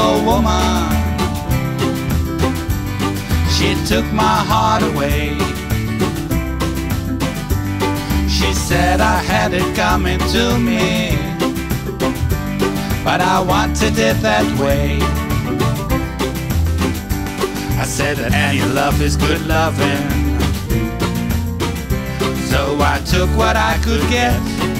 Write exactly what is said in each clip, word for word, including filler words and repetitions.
old woman. She took my heart away. She said I had it coming to me, but I wanted it that way. I said that any love is good loving, so I took what I could get.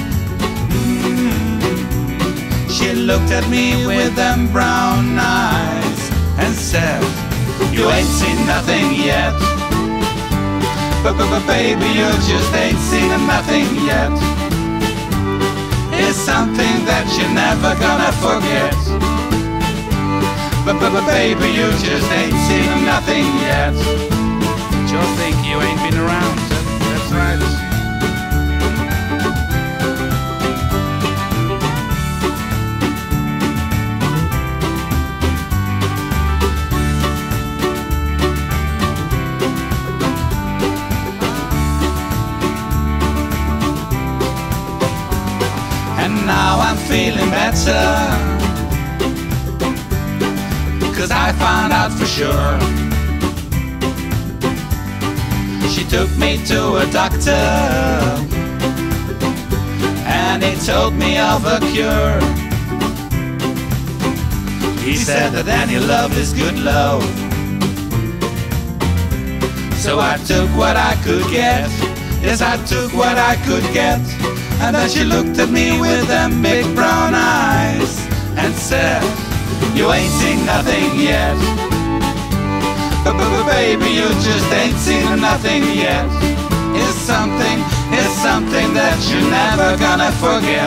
Mm-hmm. She looked at me with them brown eyes and said, you ain't seen nothing yet. But, but, but baby, you just ain't seen nothing yet. It's something that you're never gonna forget. But, but, but baby, you just ain't seen nothing yet. You think you ain't been around, that's right. And now I'm feeling better, 'cause I found out for sure. She took me to a doctor, and he told me of a cure. He said that any love is good love, so I took what I could get. Yes, I took what I could get. And then she looked at me with them big brown eyes and said, you ain't seen nothing yet. But, but, but baby, you just ain't seen nothing yet. It's something, it's something that you're never gonna forget.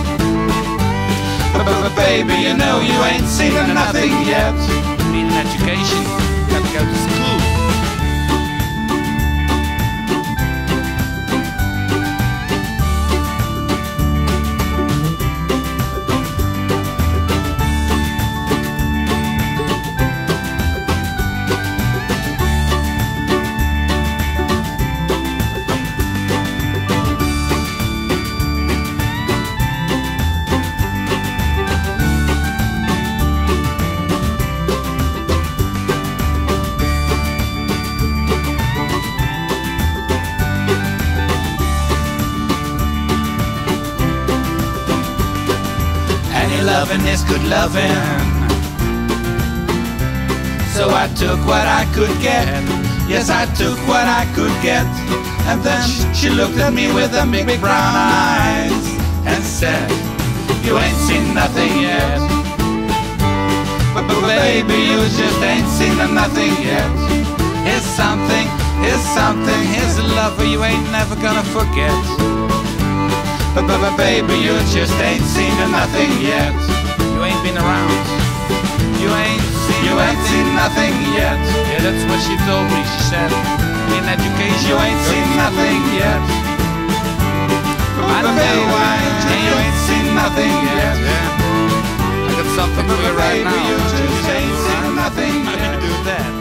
But, but, but baby, you know you ain't seen nothing yet. Need an education, gotta go to school. Loving is good loving, so I took what I could get. Yes, I took what I could get. And then she looked at me with them big, big brown eyes and said, you ain't seen nothing yet. But, but baby, you just ain't seen nothing yet. It's something, it's something, it's a lover you ain't never gonna forget. But, but, but baby, you just ain't seen nothing yet. You ain't been around. You ain't seen, you ain't seen nothing yet. Yeah, that's what she told me. She said, in education, you ain't seen nothing yet. But, but baby, why? You ain't seen nothing yet. Yeah, I got something for you right now. You just ain't seen nothing yet. Do that.